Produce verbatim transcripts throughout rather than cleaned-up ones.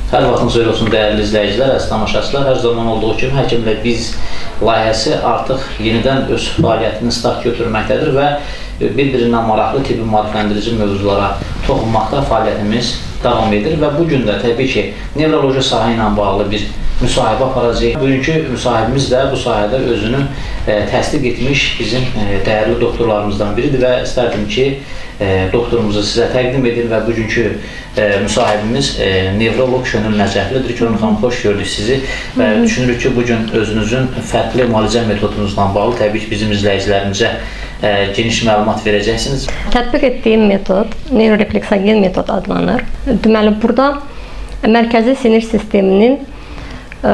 Hər vaxtınız xeyir olsun dəyərli izləyicilər, əziz tamaşaçılar. Hər zaman olduğu kimi Həkimlə Biz layihəsi artıq yenidən öz fəaliyyətini start götürməkdədir və bir-birindən maraqlı tibbi maarifləndirici mövzulara toxunmaqda fəaliyyətimiz davam edir və bu gün də təbii ki, nevroloji sahə ilə bağlı bir müsahibə aparacağıq. Bugünkü müsahibimiz də bu sahədə özünü e, təsdiq etmiş bizim e, dəyərli doktorlarımızdan biridir və istərdim ki, e, doktorumuzu sizə təqdim edir və bugünkü e, müsahibimiz e, nevroloq Könül Nəcəflidir. Könül xanım, xoş gördük sizi və düşünürük ki, bugün özünüzün fərqli müalicə metodunuzla bağlı təbii ki, bizim izləyicilərimizə e, geniş məlumat verəcəksiniz. Tətbiq etdiyim metod neurorefleksogen metod adlanır. Deməli, burada mərkəzi sinir sisteminin Ə,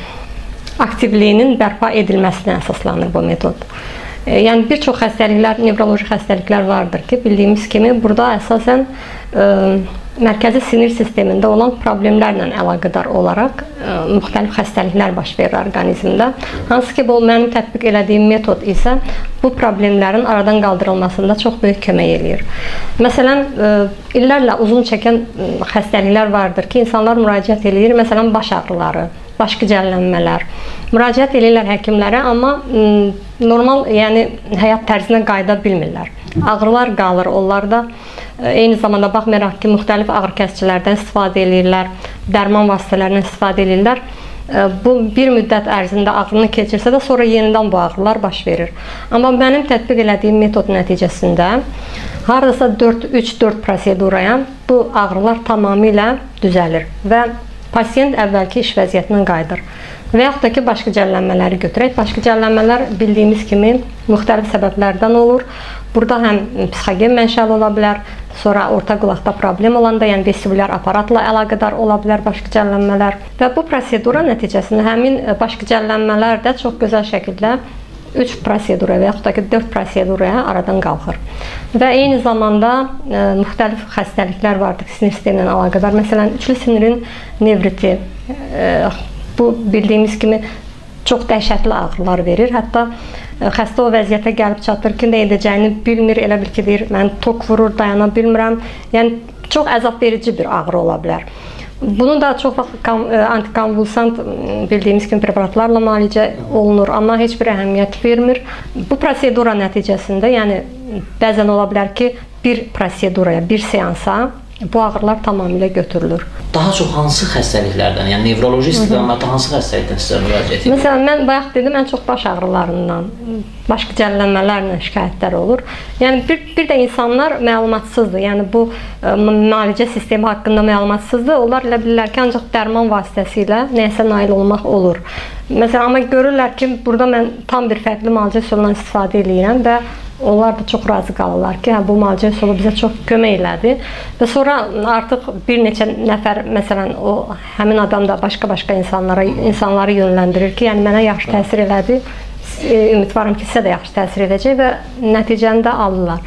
aktivliyinin bərpa edilməsinə əsaslanır bu metod. E, yəni bir çox xəstəliklər, nevroloji xəstəliklər vardır ki, bildiyimiz kimi burada əsasən ə, mərkəzi sinir sistemində olan problemlərlə əlaqədar olaraq ə, müxtəlif xəstəliklər baş verir orqanizmdə. Hansı ki, bu mənim tətbiq elədiyim metod isə bu problemlərin aradan qaldırılmasında çox böyük kömək eləyir. Məsələn, ə, illərlə uzun çəkən xəstəliklər vardır ki, insanlar müraciət eləyir, məsələn, baş ağrıları, baş gicəllənmələr. Müraciət edirlər həkimlərə, amma normal, yəni həyat tərzinə qayıda bilmirlər. Ağrılar qalır onlarda. Eyni zamanda baxmayaraq ki, müxtəlif ağrı kəsicilərdən istifadə edirlər, dərman vasitələrindən istifadə edirlər. Bu bir müddət ərzində ağrını keçirsə də sonra yenidən bu ağrılar baş verir. Amma mənim tətbiq elədiyim metod nəticəsində hardasa üç dörd proseduraya bu ağrılar tamamilə düzəlir və pasiyent əvvəlki iş vəziyyətindən qayıdır. Və yaxud da ki, baş gicəllənmələri götürək. Baş gicəllənmələr bildiyimiz kimi müxtəlif səbəblərdən olur. Burada həm psixogen mənşəli ola bilər, sonra orta qulaqda problem olanda, yəni vestibulyar aparatla əlaqədar ola bilər baş gicəllənmələr. Və bu prosedura nəticəsində həmin baş gicəllənmələr də çox gözəl şəkildə üç prosedura və yaxud da ki, dörd proseduraya aradan qalxır. Və eyni zamanda e, müxtəlif xəstəliklər vardır sinir sistemi ilə əlaqədar. Məsələn, üçlü sinirin nevriti, e, bu bildiyimiz kimi çox dəhşətli ağrılar verir. Hətta e, xəstə o vəziyyətə gəlib çatır ki, nə edəcəyini bilmir, elə bil ki, deyir, mən tok vurur, dayana bilmirəm. Yəni, çox əzab verici bir ağrı ola bilər. Bunu da çox vaxt antikonvulsant bildiyimiz kimi preparatlarla müalicə olunur, amma heç bir əhəmiyyət vermir. Bu prosedura nəticəsində, yəni bəzən ola bilər ki, bir proseduraya, bir seansa bu ağrılar tamamilə götürülür. Daha çox hansı xəstəliklərdən, yəni nevroloji istiqamətdə hansı xəstəlikdən sizə müraciət edir? Məsələn, mən bayaq dedim, ən çox baş ağrılarından, baş gicəllənmələrlə şikayətlər olur. Yəni bir, bir də insanlar məlumatsızdır. Yəni bu ə, müalicə sistemi haqqında məlumatsızdır. Onlar elə bilirlər ki, ancaq dərman vasitəsilə nəyəsə nail olmaq olur. Məsələn, amma görürlər ki, burada mən tam bir fərqli müalicə üsulundan istifadə edirəm və onlar da çox razı qalırlar ki, hə, bu müalicə üsulu bizə çox kömək elədi. Və sonra artıq bir neçə nəfər, məsələn, o həmin adam da başqa-başqa insanlara, insanları yönləndirir ki, yəni mənə yaxşı təsir elədi. Ümidvarım ki, sizə də yaxşı təsir edəcək və nəticəni də alırlar.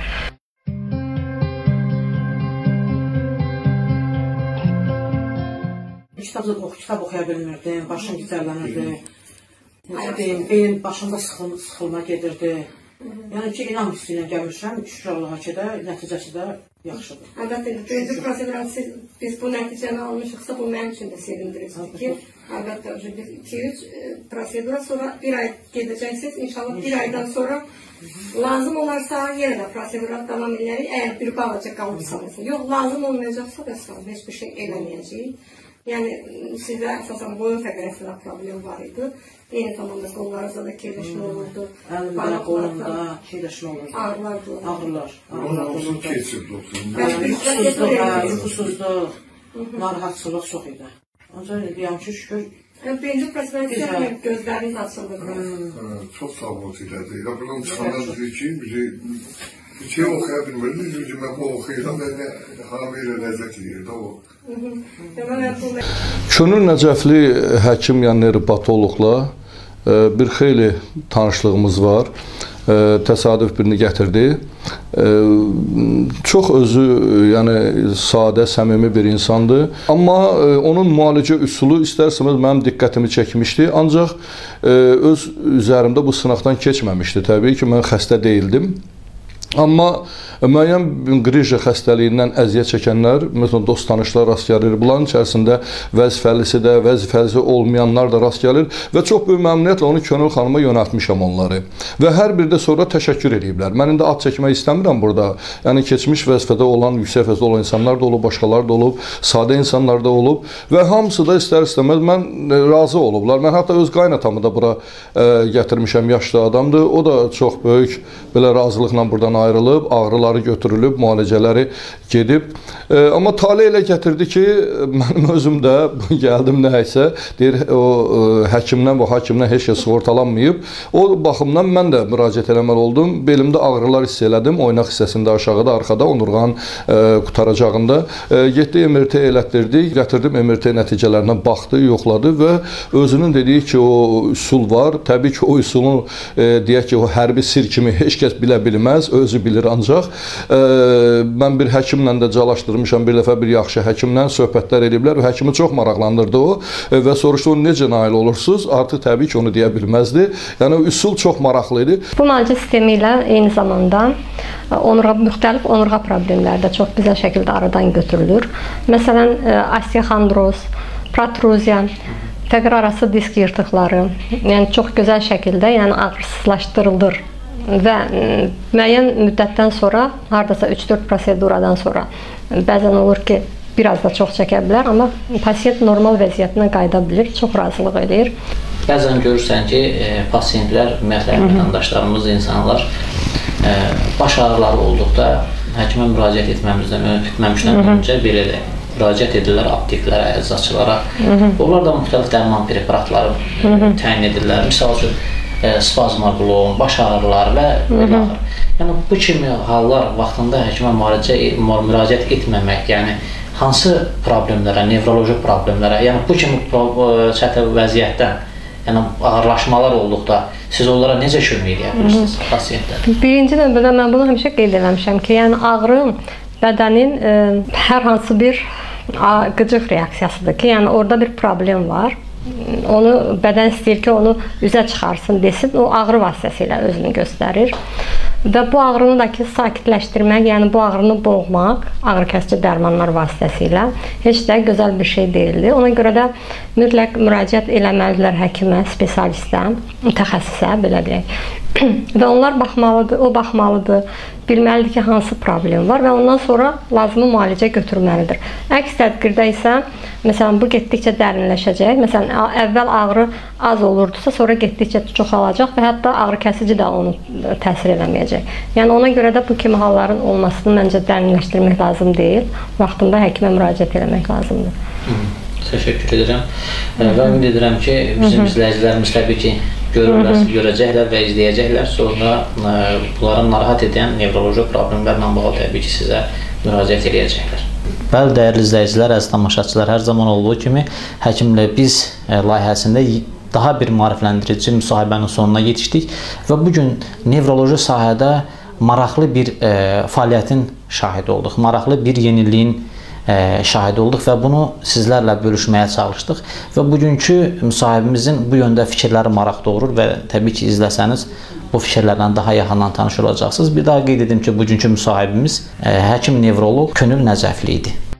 Kitab oxuya bilmirdim, başım gicəllənirdi. Beyin başımda sıxılma gedirdi. Yəni ki, inanmışsın ilə gəlmişəm, şükür Allaha ki də, nəticəsi də yaxşıdır. Əlbəttə, birinci prosedurdan siz, biz bu nəticəni almışıqsa, bu mənim üçün də sevindiricidir ki, əlbəttə, biz iki üç prosedura sonra bir ay gedəcəksiniz, inşallah bir aydan sonra lazım olarsa yenə də prosedura davam edərik, əgər bir balaca qalıbsa mesela. Yox, lazım olmayacaqsa da sağ, heç bir şey eləməyəcəyik. Yəni, sizdə əsasən boyun fəqərəsində problem var idi. Eyni zamanda qollarınızda da kirləşmə olurdu. Əlimdə, qolumda kirləşmə olurdu. Ağrılar da olurdu. Ağrılar. Ağrılar keçirdi. Yuxusuzluq, yuxusuzluq, narahatçılıq çox idi. Ancaq deyəm ki, şükür. Birinci prosedurda gözləriniz açıldı. Çox sağlık elədi. Ya buradan çıxanlar dedi ki, bizi bir şey oxuya bilmirdi. Çünki mən bu oxuyuram və hamı ilə ləzzət edirdi o. Könül Nəcəfli həkim, yəni nevropatoloqla bir xeyli tanışlığımız var. Təsadüf birini gətirdi. Çox özü, yəni sadə, səmimi bir insandır. Amma onun müalicə üsulu istərsəməz mənim diqqətimi çəkmişdi. Ancaq öz üzərimdə bu sınaqdan keçməmişdi. Təbii ki, mən xəstə deyildim. Amma müəyyən qrija xəstəliyindən əziyyət çəkənlər, məsələn, dost tanışlar rast gəlir. Bunların içərisində vəzifəlisi də, vəzifəsi olmayanlar da rast gəlir və çox böyük məmnuniyyətlə onu Könül xanıma yönəltmişəm onları. Və hər biri də sonra təşəkkür ediblər. Mən indi ad çəkmək istəmirəm burada. Yəni keçmiş vəzifədə olan, yüksək vəzifədə olan insanlar da olub, başqaları da olub, sadə insanlar da olub və hamısı da istər-istəməz mən razı olublar. Mən hətta öz qaynatamı da bura ə, gətirmişəm, yaşlı adamdır. O da çox böyük belə razılıqla buradan ayrılıb, ağrıları götürülüb, müalicələri gedib. E, amma tale elə gətirdi ki, mənim özüm də gəldim nəysə, deyir, o e, həkimdən və hakimdən heç kəs sığortalanmayıb. O baxımdan mən də müraciət eləməli oldum. Belimdə ağrılar hiss elədim, oynaq hissəsində, aşağıda, arxada, onurğanın e, qutaracağında. E, getdi, M R T elətdirdik, gətirdim, M R T nəticələrinə baxdı, yoxladı və özünün dediyi ki, o üsul var. Təbii ki, o üsulun, e, deyək ki, o hərbi sir kimi heç kəs bilə bilməz, özü bilir ancaq. E, mən bir həkimlə də calaşdırmışam, bir dəfə bir yaxşı həkimlə söhbətlər ediblər və həkimi çox maraqlandırdı o e, və soruşdu, onu necə nail olursunuz? Artıq təbii ki, onu deyə bilməzdi. Yəni, üsul çox maraqlı idi. Bu müalicə sistemi ilə eyni zamanda onurğa, müxtəlif onurğa problemləri də çox gözəl şəkildə aradan götürülür. Məsələn, osteoxondroz, protruziya, fəqər arası disk yırtıqları, yəni çox gözəl şəkildə, yəni ağrısızlaşdırılır. Və müəyyən müddətdən sonra, hardasa üç dörd proseduradan sonra bəzən olur ki, biraz da çox çəkə bilər, amma pasiyent normal vəziyyətinə qayıda bilir, çox razılıq edir. Bəzən görürsən ki, e, pasiyentlər, ümumiyyətlə vətəndaşlarımız, insanlar e, baş ağrıları olduqda həkimə müraciət etməmizdən, etməmişdən öncə belə də müraciət edirlər apteklərə, əczaçılara. Onlar da müxtəlif dərman preparatları e, təyin edirlər. Misal üçün, spazmaqlon, baş ağrıları və belə ağrı. Yəni, bu kimi hallar vaxtında həkimə müraciət etməmək, yəni hansı problemlərə, nevroloji problemlərə, yəni bu kimi çətin vəziyyətdən, yəni ağırlaşmalar olduqda siz onlara necə kömək edə bilirsiniz pasiyentlərə? Birinci növbədə mən bunu həmişə qeyd eləmişəm ki, yəni ağrı bədənin e, hər hansı bir qıcıq reaksiyasıdır ki, yəni orada bir problem var. Onu bədən istəyir ki, onu üzə çıxarsın desin, o ağrı vasitəsilə özünü göstərir. Və bu ağrını da ki, sakitləşdirmək, yəni bu ağrını boğmaq, ağrı kəsici dərmanlar vasitəsilə heç də gözəl bir şey deyildi. Ona görə də mütləq müraciət eləməlidirlər həkimə, spesialistə, mütəxəssisə, belə deyək. Və onlar baxmalıdır, o baxmalıdır, bilməlidir ki, hansı problem var və ondan sonra lazımi müalicə götürməlidir. Əks təqdirdə isə, məsələn, bu getdikcə dərinləşəcək. Məsələn, əvvəl ağrı az olurdusa, sonra getdikcə çoxalacaq və hətta ağrı kəsici də onu təsir eləməyəcək. Yəni, ona görə də bu kimi halların olmasını məncə dərinləşdirmək lazım deyil. Vaxtında həkimə müraciət eləmək lazımdır. Hı, təşəkkür edirəm. Və ümid edirəm ki, bizim izləyicilərimiz təbii ki, görürlər, görəcəklər və izləyəcəklər. Sonra bunların narahat edən nevroloji problemlərlə bağlı təbii ki, sizə müraciət edəcəklər. Bəli, dəyərli izləyicilər, əziz tamaşaçılar, hər zaman olduğu kimi Həkimlə Biz layihəsində daha bir maarifləndirici müsahibənin sonuna yetişdik və bugün nevroloji sahədə maraqlı bir e, fəaliyyətin şahidi olduq, maraqlı bir yeniliyin e, şahidi olduq və bunu sizlərlə bölüşməyə çalışdıq və bugünkü müsahibimizin bu yöndə fikirləri maraq doğurur və təbii ki, izləsəniz bu fikirlərlə daha yaxından tanış olacaqsınız. Bir daha qeyd edim ki, bugünkü müsahibimiz e, həkim nevroloq Könül Nəcəfli idi.